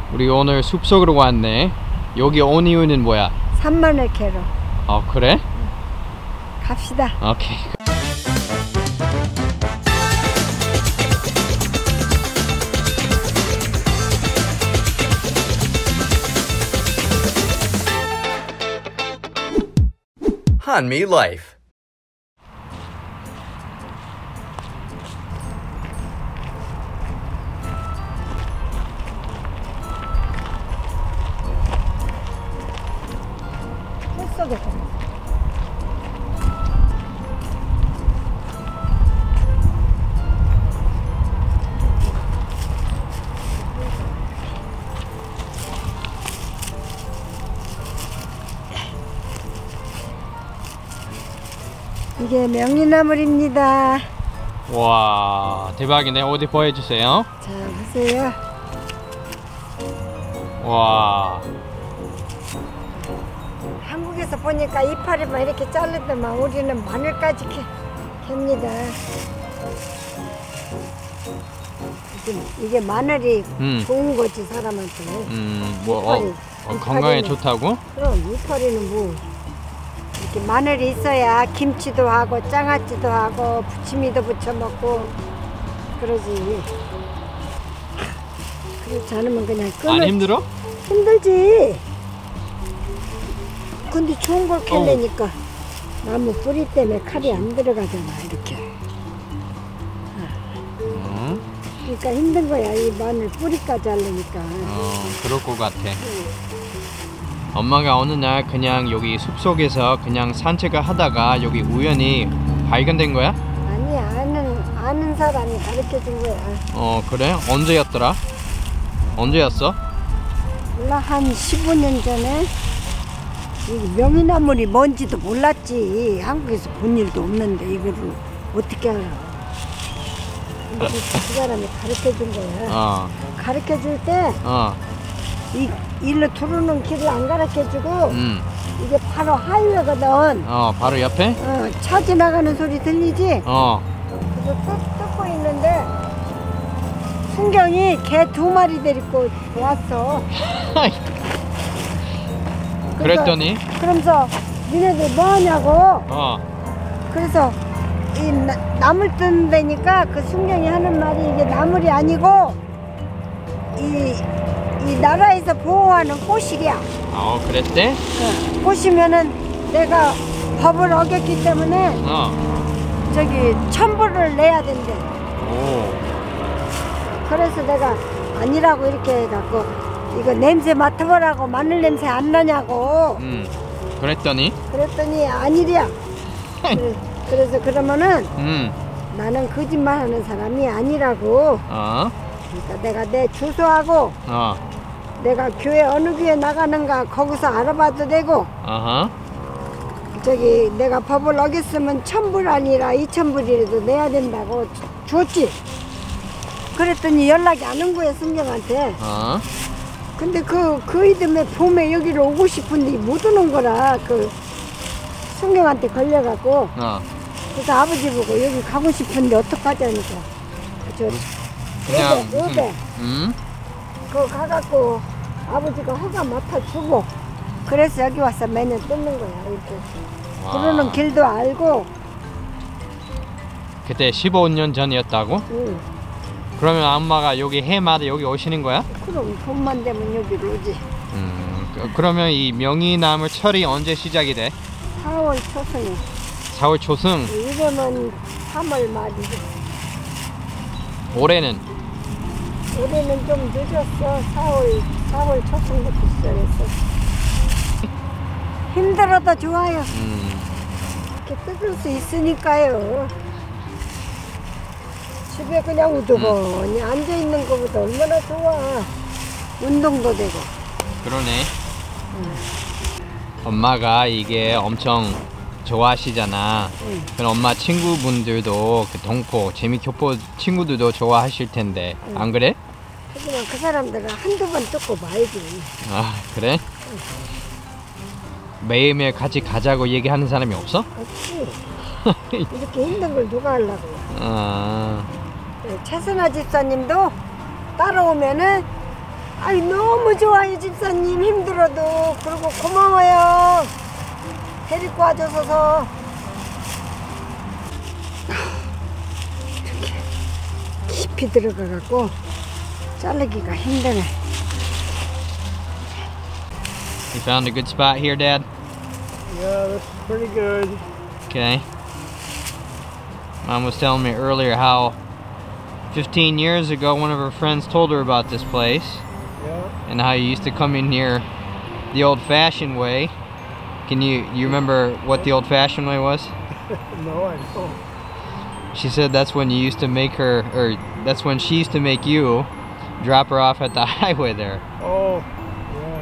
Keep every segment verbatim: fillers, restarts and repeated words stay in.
우리 오늘 숲속으로 왔네. 여기 온 이유는 뭐야? 산마늘 캐러. 어 그래? 갑시다. 오케이. Hanmi Life. 이게 명이나물입니다. 와 대박이네. 어디 보여주세요. 자 보세요. 와 한국에서 보니까 이파리만 이렇게 자르더만 우리는 마늘까지 캐, 캡니다. 이게, 이게 마늘이 음. 좋은 거지 사람한테. 음, 뭐 이파리, 어, 어, 건강에 좋다고? 그럼 이파리는 뭐 이렇게 마늘이 있어야 김치도 하고 장아찌도 하고 부침이도 부쳐 먹고 그러지. 그렇지 않으면 그냥 끊어. 안 힘들어? 힘들지. 근데 좋은 걸 캘래니까 나무 뿌리 때문에 칼이 안 들어가잖아 이렇게. 어? 그러니까 힘든 거야 이 마늘 뿌리까지 하려니까. 어 그럴 것 같아. 엄마가 어느 날 그냥 여기 숲속에서 그냥 산책을 하다가 여기 우연히 발견된 거야? 아니 아는 아는 사람이 가르쳐 준 거야. 어 그래? 언제였더라? 언제였어? 몰라 한 십오 년 전에. 이 명이나물이 뭔지도 몰랐지. 한국에서 본 일도 없는데 이거를 어떻게 알아? 근데 그, 그 사람이 가르쳐 준 거야. 어. 가르쳐 줄 때 어. 이 일로 들어오는 길을 안 가르쳐 주고 음. 이게 바로 하이웨거든. 어 바로 옆에? 어, 차 지나가는 소리 들리지? 어. 그래서 뜯, 뜯고 있는데 순경이 개 두 마리 데리고 왔어. 그랬더니? 그러면서 니네들 뭐 하냐고. 어. 그래서 이 나, 나물 뜯는 데니까 그 순경이 하는 말이 이게 나물이 아니고 이, 이 나라에서 보호하는 꽃이야. 어 그랬대? 어, 꽃이면은 내가 법을 어겼기 때문에 어. 저기 첨부를 내야 된대. 오. 그래서 내가 아니라고 이렇게 해갖고 이거 냄새 맡아보라고 마늘 냄새 안 나냐고. 음. 그랬더니? 그랬더니 아니랴. 그래, 그래서 그러면은 음. 나는 거짓말하는 사람이 아니라고. 어. 그러니까 내가 내 주소하고 어. 내가 교회 어느 교회 나가는가 거기서 알아봐도 되고. 어허. 저기 내가 법을 어겼으면 천불 아니라 이천불이라도 내야 된다고 줬지. 그랬더니 연락이 안 온 거야 순경한테. 어. 근데 그, 그 이듬해 봄에 여기를 오고 싶은데 못 오는 거라, 그, 순경한테 걸려갖고. 어. 그래서 아버지 보고 여기 가고 싶은데 어떡하자니까. 저, 그냥 요배, 요배. 음? 그거 가갖고 아버지가 허가 맡아주고. 그래서 여기 와서 매년 뜯는 거야, 이렇게. 와. 들어오는 길도 알고. 그때 십오 년 전이었다고? 응. 그러면 엄마가 여기 해마다 여기 오시는 거야? 그럼 봄만 되면 여기로 오지. 음, 그, 그러면 이 명이나물 철이 언제 시작이 돼? 사월 초승에. 사월 초승. 이거는 삼월 말이지. 올해는? 올해는 좀 늦었어. 사월, 사월 초승부터 시작했어. 힘들어도 좋아요. 음. 이렇게 뜯을 수 있으니까요. 집에 그냥 우두머니 음. 앉아있는 것보다 얼마나 좋아. 운동도 되고. 그러네. 응. 엄마가 이게 엄청 좋아하시잖아. 응. 그럼 엄마 친구분들도 그 동포, 재미교포 친구들도 좋아하실 텐데. 응. 안 그래? 하지만 그 사람들은 한두 번 뜯고 말지. 아 그래? 응. 매일매일 같이 가자고 얘기하는 사람이 없어? 없지. 이렇게 힘든 걸 누가 하려고. 아. 최선아 집사님도 따라오면은 아이 너무 좋아요 집사님. 힘들어도. 그리고 고마워요 데리고 와줘서. 이렇게 깊이 들어가갖고 자르기가 힘드네. You found a good spot here, Dad? Yeah, this is pretty good. Okay. Mom was telling me earlier how fifteen years ago one of her friends told her about this place. Yeah. And how you used to come in here the old-fashioned way. Can you you remember what the old-fashioned way was? No, I don't. She said that's when you used to make her, or that's when she used to make you drop her off at the highway there. Oh, yes.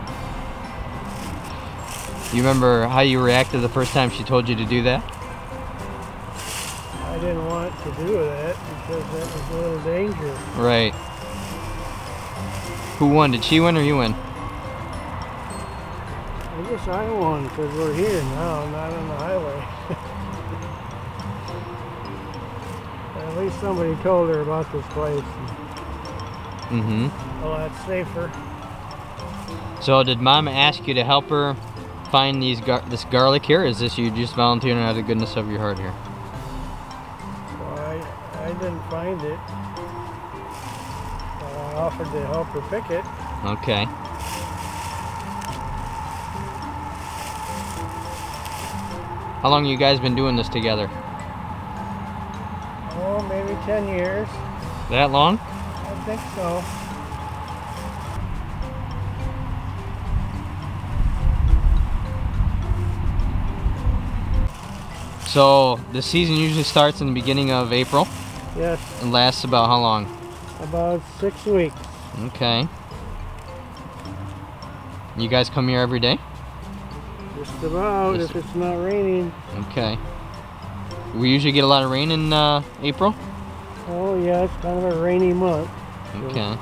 You remember how you reacted the first time she told you to do that? I didn't want to do that because that was a little dangerous. Right. Who won? Did she win or you win? I guess I won because we're here now, not on the highway. At least somebody told her about this place. Mm-hmm. Well, that's safer. So did Mom ask you to help her find these gar this garlic here? Or is this you just volunteering out of the goodness of your heart here? Well, I, I didn't find it. I offered to help her pick it. Okay. How long you guys been doing this together? Oh, maybe ten years. That long? I think so. So the season usually starts in the beginning of April Yes, and lasts about how long? about six weeks. Okay. You guys come here every day? Just about, Yes, if it's not raining. Okay. We usually get a lot of rain in uh, April? Oh yeah, it's kind of a rainy month. Okay.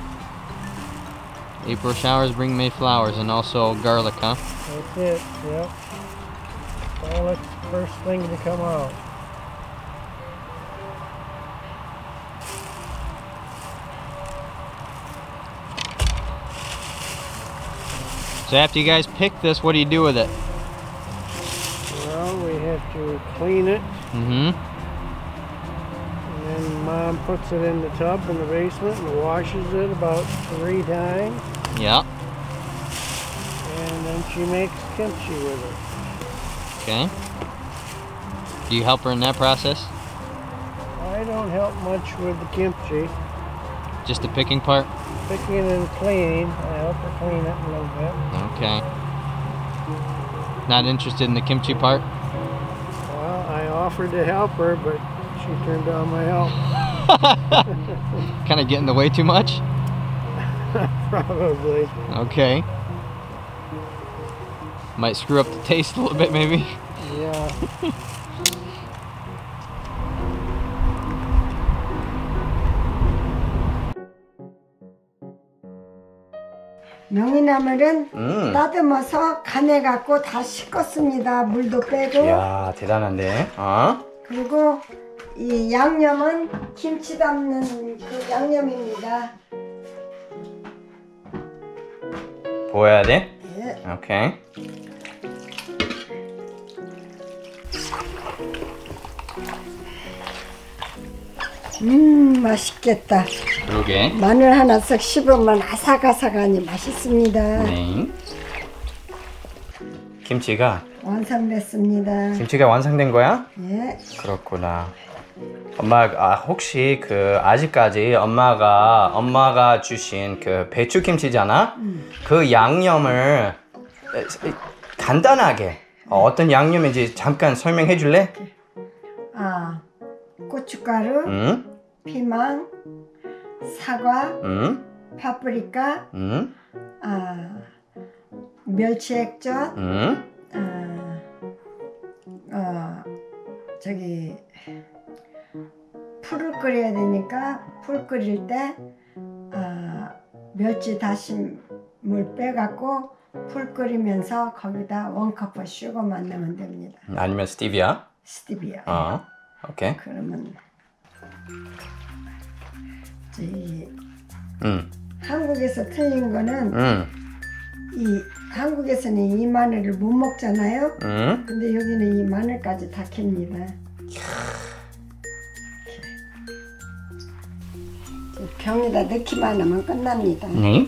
April showers bring May flowers and also garlic, huh? That's it, yep. Well, it's the first thing to come out. So after you guys pick this, what do you do with it? Well, we have to clean it, Mm-hmm. and then Mom puts it in the tub in the basement and washes it about three times, Yeah. and then she makes kimchi with it. Okay. Do you help her in that process? I don't help much with the kimchi. Just the picking part? Picking and cleaning, I help her clean it a little bit. Okay. Not interested in the kimchi part? Well, I offered to help her, but she turned down my help. Kind of getting in the way too much? Probably. Okay. Might screw up the taste a little bit, maybe? Yeah. 명이나물은 음. 따듬어서 간해갖고 다 씻었습니다. 물도 빼고. 이야, 대단한데? 어? 그리고 이 양념은 김치 담는 그 양념입니다. 보여야 돼? 예. 오케이. 음 맛있겠다. 그러게. 마늘 하나 싹 씹으면 아삭아삭하니 맛있습니다. 네. 김치가 완성됐습니다. 김치가 완성된 거야? 예. 그렇구나. 엄마, 아, 혹시 그 아직까지 엄마가 엄마가 주신 그 배추김치잖아. 음. 그 양념을 간단하게 어, 어떤 양념인지 잠깐 설명해 줄래? 아 고춧가루, 응? 피망, 사과, 응? 파프리카, 응? 아 멸치 액젓, 응? 아, 어 저기 풀을 끓여야 되니까 풀 끓일 때 아, 멸치 다심물 빼갖고 풀 끓이면서 거기다 원커프 슈거만 넣으면 됩니다. 아니면 스티비아? 스티비아. 어. 오케이. 그러면 저기 응. 한 한국에서 틀린 거는 응. 이 한국에서는 이 마늘을 못 먹잖아요. 응? 근데 여기는 이 마늘까지 다 캡니다. 병에다 넣기만 하면 끝납니다. 네.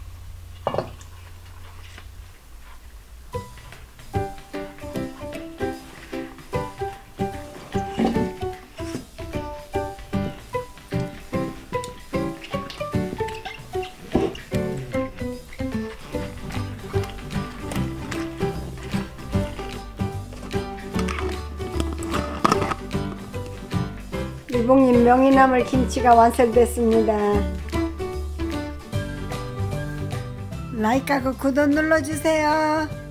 일봉님 명이나물 김치가 완성됐습니다. 라이크하고 구독 눌러주세요.